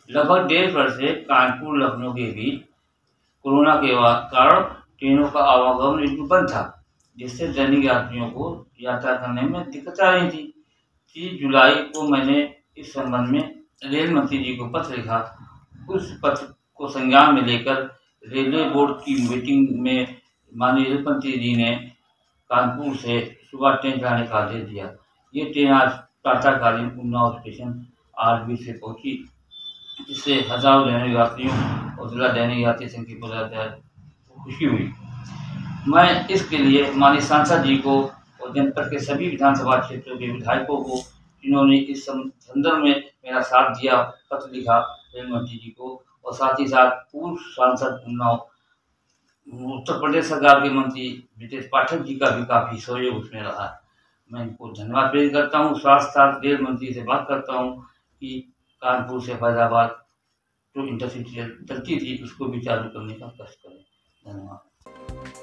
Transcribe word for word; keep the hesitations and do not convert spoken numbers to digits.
लगभग डेढ़ वर्ष से कानपुर लखनऊ के बीच कोरोना के बाद कारण ट्रेनों का आवागमन बिल्कुल बंद था, जिससे दैनिक यात्रियों को यात्रा करने में दिक्कत आ रही थी। तीस जुलाई को मैंने इस संबंध में रेल मंत्री जी को पत्र लिखा। उस पत्र को संज्ञान में लेकर रेलवे बोर्ड की मीटिंग में माननीय रेल मंत्री जी ने कानपुर से सुबह ट्रेन चलाने का आदेश दिया। ये ट्रेन आज प्रातःकालीन उन्नाव स्टेशन आठ बजे से पहुंची, जिससे हजारों दैनिक यात्रियों और जिला दैनिक यात्री संघ की पदाधिकारी को खुशी हुई। मैं इसके लिए माननीय सांसद जी को और जनपद के सभी विधानसभा क्षेत्रों के विधायकों को, जिन्होंने इस संदर्भ में मेरा साथ दिया, पत्र लिखा रेल मंत्री जी को, और साथ ही साथ पूर्व सांसद उन्नाव उत्तर प्रदेश सरकार के मंत्री ब्रिजेश पाठक जी का भी काफ़ी सहयोग उसमें रहा। मैं इनको धन्यवाद प्रेरित करता हूँ। साथ साथ रेल मंत्री से बात करता हूँ कि कानपुर से फैजाबाद जो इंटरसिटी चलती थी उसको भी चालू करने का कष्ट करें। धन्यवाद।